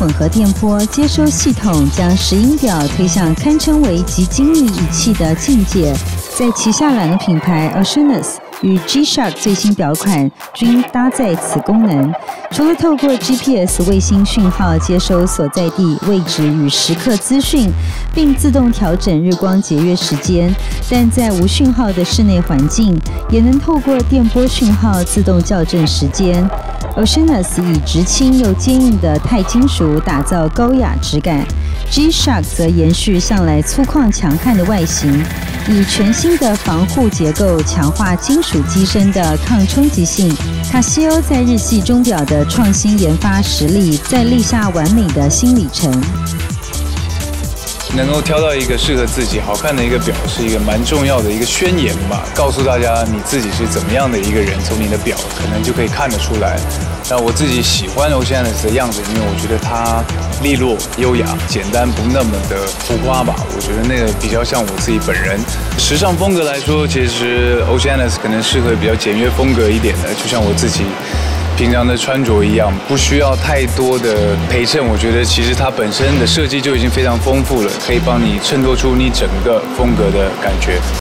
混合电波接收系统将石英表推向堪称为极精密仪器的境界。在旗下两个品牌 Oceanus 与 G-Shock 最新表款均搭载此功能。除了透过 GPS 卫星讯号接收所在地位置与时刻资讯，并自动调整日光节约时间，但在无讯号的室内环境，也能透过电波讯号自动校正时间。Oceanus 以直轻又坚硬的钛金属打造高雅质感 ，G-Shock 则延续向来粗犷强悍的外形，以全新的防护结构强化金属机身的抗冲击性。卡西欧在日系钟表的创新研发实力，在立下完美的新里程。 能够挑到一个适合自己、好看的一个表，是一个蛮重要的一个宣言吧，告诉大家你自己是怎么样的一个人，从你的表可能就可以看得出来。那我自己喜欢 Oceanus 的样子，因为我觉得它利落、优雅、简单，不那么的浮夸吧。我觉得那个比较像我自己本人。时尚风格来说，其实 Oceanus 可能适合比较简约风格一点的，就像我自己平常的穿着一样，不需要太多的陪衬。我觉得其实它本身的设计就已经非常丰富了，可以帮你衬托出你整个风格的感觉。